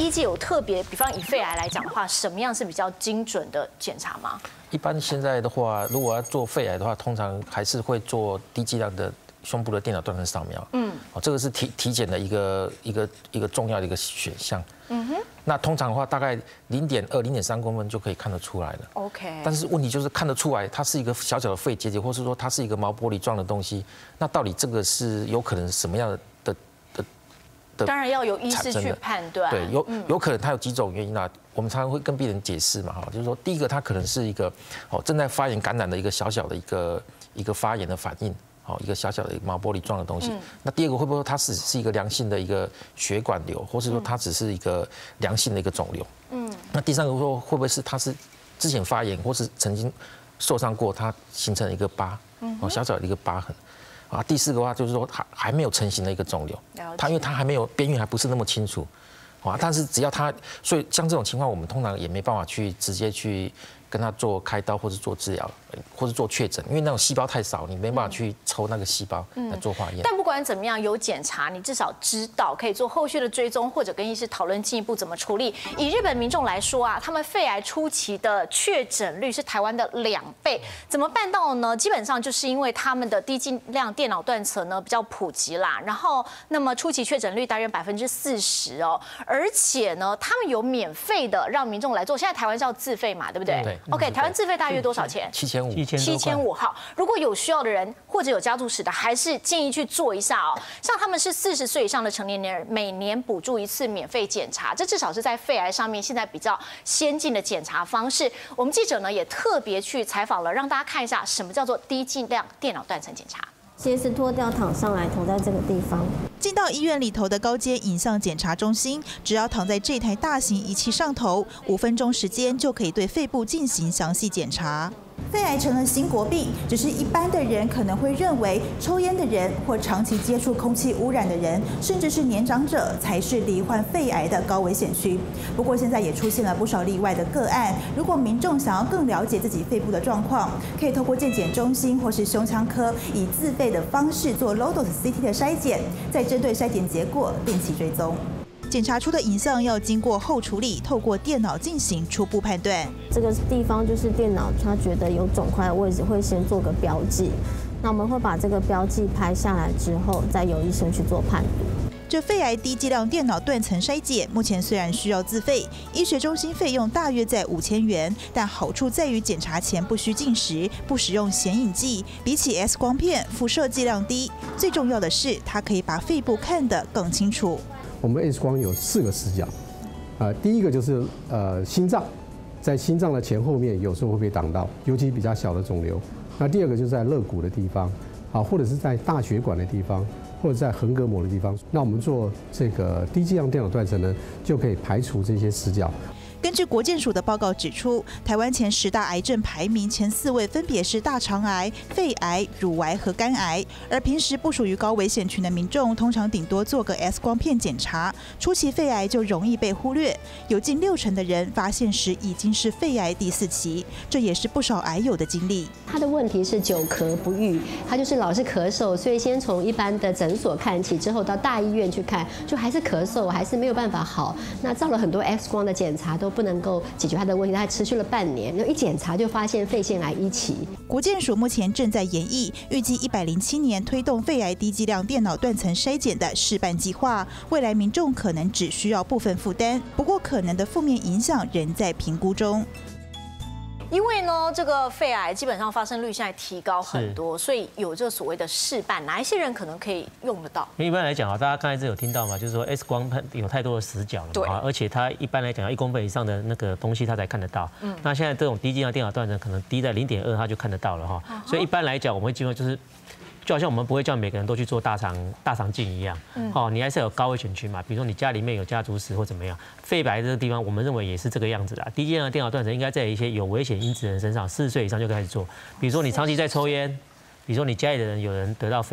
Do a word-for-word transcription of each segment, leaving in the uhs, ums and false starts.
医界有特别，比方以肺癌来讲的话，什么样是比较精准的检查吗？ 一般现在的话，如果要做肺癌的话，通常还是会做低剂量的胸部的电脑断层扫描。嗯，哦，这个是体体检的一个一个一个重要的一个选项。嗯哼。那通常的话，大概零点二、零点三公分就可以看得出来了。OK。但是问题就是看得出来，它是一个小小的肺结节，或是说它是一个毛玻璃状的东西。那到底这个是有可能什么样的的的的？ 当然要有医师去判断。 对，有有可能它有几种原因啊。我们常常会跟病人解释嘛，哈，就是说第一个它可能是一个哦正在发炎感染的一个小小的一个一个发炎的反应。好，一个小小的毛玻璃状的东西。那第二个会不会它只是一个良性的一个血管瘤，或是说它只是一个良性的一个肿瘤？嗯。那第三个说会不会是它是之前发炎，或是曾经受伤过，它形成了一个疤，哦，小小的一个疤痕。啊，第四个的话就是说它还没有成型的一个肿瘤，它因为它还没有边缘还不是那么清楚，啊，但是只要它，所以像这种情况，我们通常也没办法去直接去跟他做开刀，或是做治疗，或是做确诊，因为那种细胞太少，你没办法去抽那个细胞来做化验。 但不管怎么样，有检查，你至少知道可以做后续的追踪，或者跟医师讨论进一步怎么处理。以日本民众来说啊，他们肺癌初期的确诊率是台湾的两倍，怎么办到呢？基本上就是因为他们的低剂量电脑断层呢比较普及啦，然后那么初期确诊率大约百分之四十哦，而且呢，他们有免费的让民众来做，现在台湾是要自费嘛，对不对？ 对。 OK， 台湾自费大约多少钱？ 七千五， 七千五。好，如果有需要的人或者有家族史的，还是建议去做一下哦。像他们是四十岁以上的成年人，每年补助一次免费检查，这至少是在肺癌上面现在比较先进的检查方式。我们记者呢也特别去采访了，让大家看一下什么叫做低剂量电脑断层检查。 鞋子脱掉，躺上来，躺在这个地方。 进到医院里头的高阶影像检查中心，只要躺在这台大型仪器上头，五分钟时间就可以对肺部进行详细检查。肺癌成了新国病，只是一般的人可能会认为抽烟的人或长期接触空气污染的人，甚至是年长者才是罹患肺癌的高危险区。不过现在也出现了不少例外的个案。如果民众想要更了解自己肺部的状况，可以透过健检中心或是胸腔科以自费的方式做 low dose C T 的筛检，再针对筛检结果定期追踪。检查出的影像要经过后处理，透过电脑进行初步判断。 这个地方就是电脑，它觉得有肿块的位置，会先做个标记。那我们会把这个标记拍下来之后，再由医生去做判读。 这肺癌低剂量电脑断层筛检，目前虽然需要自费，医学中心费用大约在五千元，但好处在于检查前不需进食，不使用显影剂，比起 X 光片辐射剂量低。最重要的是，它可以把肺部看得更清楚。 我们 X 光有四个视角，啊、呃，第一个就是呃心脏，在心脏的前后面有时候会被挡到，尤其比较小的肿瘤。那第二个就是在肋骨的地方，啊，或者是在大血管的地方，或者在横膈膜的地方。那我们做这个低剂量电脑断层呢，就可以排除这些死角。 根据国健署的报告指出，台湾前十大癌症排名前四位分别是大肠癌、肺癌、乳癌和肝癌。而平时不属于高危险群的民众，通常顶多做个 X 光片检查，初期肺癌就容易被忽略。有近六成的人发现时已经是肺癌第四期，这也是不少癌友的经历。 他的问题是久咳不愈，他就是老是咳嗽，所以先从一般的诊所看起，之后到大医院去看，就还是咳嗽，还是没有办法好。那照了很多 X 光的检查都不能够解决他的问题，他还持续了半年，然后一检查就发现肺腺癌一期。 国健署目前正在研议，预计一百零七年推动肺癌低剂量电脑断层筛检的试办计划，未来民众可能只需要部分负担，不过可能的负面影响仍在评估中。 因为呢，这个肺癌基本上发生率现在提高很多，所以有这所谓的试办，哪一些人可能可以用得到？ 一般来讲啊，大家刚才是有听到嘛，就是说 X 光有太多的死角了嘛，而且它一般来讲要一公分以上的那个东西它才看得到。嗯，那现在这种低剂量电脑断层可能低在零点二，它就看得到了哈。所以一般来讲，我们会建议就是。就好像我们不会叫每个人都去做大肠大肠镜一样，哦，你还是有高危险区嘛，比如说你家里面有家族史或怎么样，肺癌这个地方，我们认为也是这个样子啦。低剂量电脑断层应该在一些有危险因子的人身上，四十岁以上就开始做，比如说你长期在抽烟，比如说你家里的人有人得到肺癌，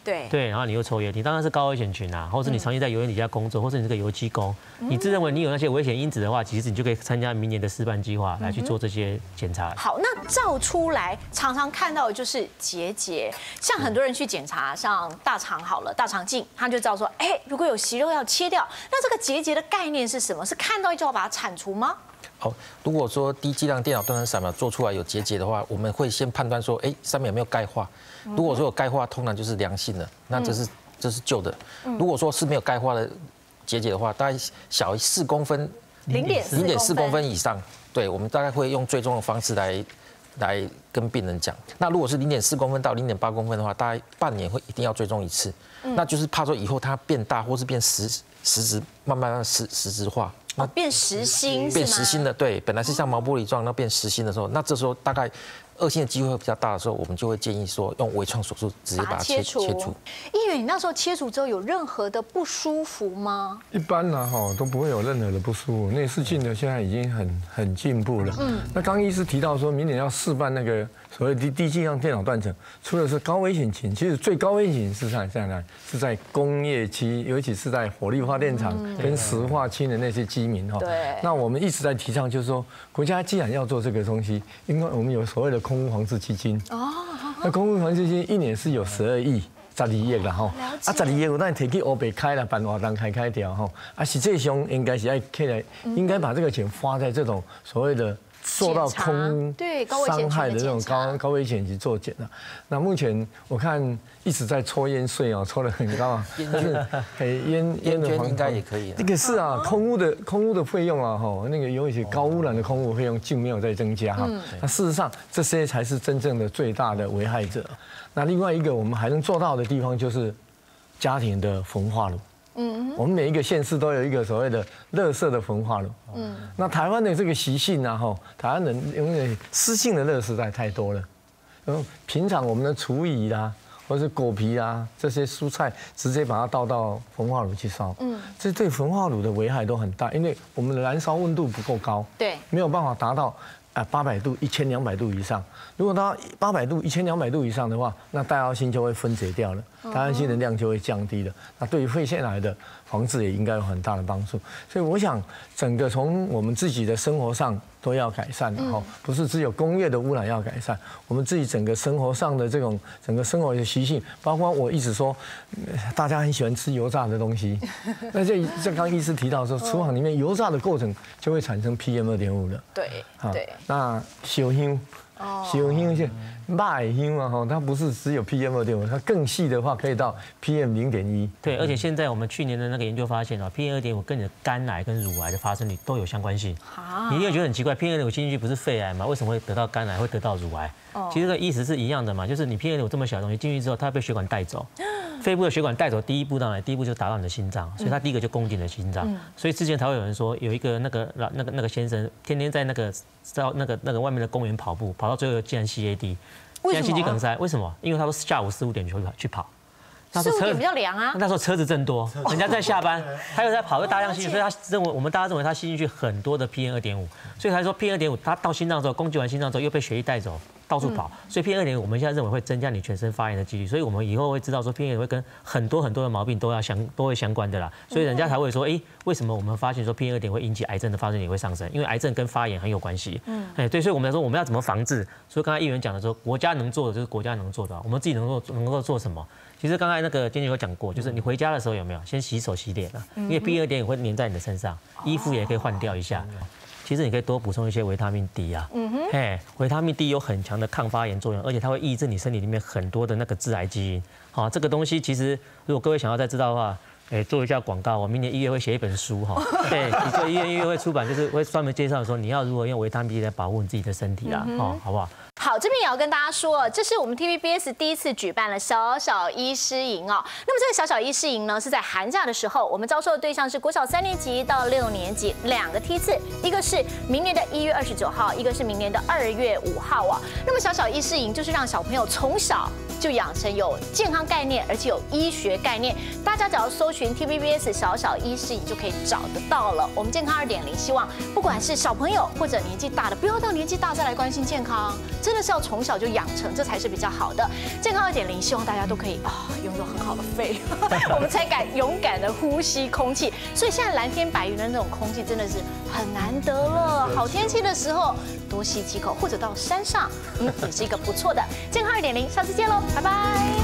对对，然后你又抽烟，你当然是高危险群啊，或是你长期在油烟底下工作，或是你是个油机工，你自认为你有那些危险因子的话，其实你就可以参加明年的示范计划来去做这些检查。 好，那照出来常常看到的就是结节，像很多人去检查，像大肠好了，大肠镜，他就知道说，哎，如果有息肉要切掉，那这个结节的概念是什么？是看到就要把它铲除吗？ 好，如果说低剂量电脑断层扫描做出来有结节的话，我们会先判断说，哎，上面有没有钙化。如果说有钙化，通常就是良性的，那这是这是旧的。如果说是没有钙化的结节的话，大概小于四公分， 零点零点四公分以上，对，我们大概会用追踪的方式来来跟病人讲。那如果是零点四公分到零点八公分的话，大概半年会一定要追踪一次。那就是怕说以后它变大或是变实实质，慢慢慢实实质化。 哦，变实心， 变实心的，对，本来是像毛玻璃状，那变实心的时候，那这时候大概恶性的机会会比较大的时候，我们就会建议说用微创手术直接把它切切除。 议员，你那时候切除之后有任何的不舒服吗？ 一般呢，哈都不会有任何的不舒服。内视镜呢现在已经很很进步了。嗯，那刚医师提到说明年要示范那个所谓低低剂量电脑断层，除了是高危险群，其实最高危险群是在在哪？是在工业区，尤其是在火力发电厂跟石化区的那些居民哈。 对。 那我们一直在提倡，就是说国家既然要做这个东西，因为我们有所谓的空污防治基金。哦。那空污防治基金一年是有十二亿。十二亿啦吼，啊十二亿有咱摕去欧北开了，办活动开开掉吼，啊实际上应该是要起来，应该把这个钱花在这种所谓的受到空伤害的这种高高危险去做检查。那目前我看一直在抽烟税啊，抽得很高啊，但是诶烟烟的应该也可以。 那个是啊，空污的空污的费用啊，吼，那个有一些高污染的空污费用并没有在增加哈。那事实上这些才是真正的最大的危害者。那另外一个我们还能做到的地方就是家庭的焚化炉。嗯，我们每一个县市都有一个所谓的垃圾的焚化炉。嗯，那台湾的这个习性啊，吼，台湾人因为湿性的垃圾实在太多了。然后平常我们的厨余啦，或者是果皮啊这些蔬菜，直接把它倒到焚化炉去烧。嗯，这对焚化炉的危害都很大，因为我们的燃烧温度不够高， 对， 没有办法达到。啊，八百度、一千两百度以上，如果到八百度、一千两百度以上的话，那戴奥辛就会分解掉了，戴奥辛的量就会降低了。那对于肺腺癌的防治也应该有很大的帮助。所以我想，整个从我们自己的生活上都要改善，哈，不是只有工业的污染要改善，我们自己整个生活上的这种整个生活的习性，包括我一直说，大家很喜欢吃油炸的东西，那这这刚医师提到说，厨房里面油炸的过程就会产生 P M 二点五 了， 对，对。 那烧香，烧香是麦香啊，哈，它不是只有 P M 二点五，它更细的话可以到 P M 零点一。 对，而且现在我们去年的那个研究发现哦 ，P M 二点五跟你的肝癌跟乳癌的发生率都有相关性。你也觉得很奇怪 ，P M 二点五进去不是肺癌吗？为什么会得到肝癌，会得到乳癌？其实这个意思是一样的嘛，就是你 P M 二点五这么小的东西进去之后，它被血管带走。肺部的血管带走，第一步到哪？第一步就打到你的心脏，所以它第一个就攻击你的心脏。所以之前才会有人说，有一个那个老那个那个先生，天天在那个到那个那个外面的公园跑步，跑到最后竟然 C A D， 竟然心肌梗塞。为什么？因为他说下午四五点去去跑， 四五点比较凉啊。 那时候车子正多，人家在下班，他又在跑，又大量吸进去，所以他认为我们大家认为他吸进去很多的 P M 二点五，所以他说 P M 二点五，他到心脏之后攻击完心脏之后又被血液带走。到处跑，所以 P M 二点五我们现在认为会增加你全身发炎的几率，所以我们以后会知道说 P M 二点五会跟很多很多的毛病都要相都会相关的啦，所以人家才会说，哎，为什么我们发现说 P M 二点五会引起癌症的发生也会上升？因为癌症跟发炎很有关系。嗯，哎，对，所以我们来说我们要怎么防治？所以刚才议员讲的说，国家能做的就是国家能做的，我们自己能够能够做什么？其实刚才那个坚决有讲过，就是你回家的时候有没有先洗手洗脸啊？因为 P M 二点五会粘在你的身上，衣服也可以换掉一下。其实你可以多补充一些维他命 D 啊，嗯哼，嘿，维他命 D 有很强的抗发炎作用，而且它会抑制你身体里面很多的那个致癌基因。好，这个东西其实如果各位想要再知道的话，哎，做一下广告，我明年一月会写一本书哈，对，你做一月一月会出版，就是会专门介绍说你要如何用维他命 D 来保护你自己的身体啦，哦，好不好？ 好，这边也要跟大家说，这是我们 T V B S 第一次举办了小小医师营哦。那么这个小小医师营呢，是在寒假的时候，我们招收的对象是国小三年级到六年级两个梯次，一个是明年的一月二十九号，一个是明年的二月五号啊。那么小小医师营就是让小朋友从小就养成有健康概念，而且有医学概念。大家只要搜寻 T V B S 小小医师营就可以找得到了。我们健康二点零，希望不管是小朋友或者年纪大的，不要到年纪大再来关心健康，真的。 真的是要从小就养成，这才是比较好的。健康二点零，希望大家都可以啊、哦、拥有很好的肺，我们才敢勇敢的呼吸空气。所以现在蓝天白云的那种空气真的是很难得了。好天气的时候多吸几口，或者到山上，嗯，也是一个不错的健康二点零。下次见喽，拜拜。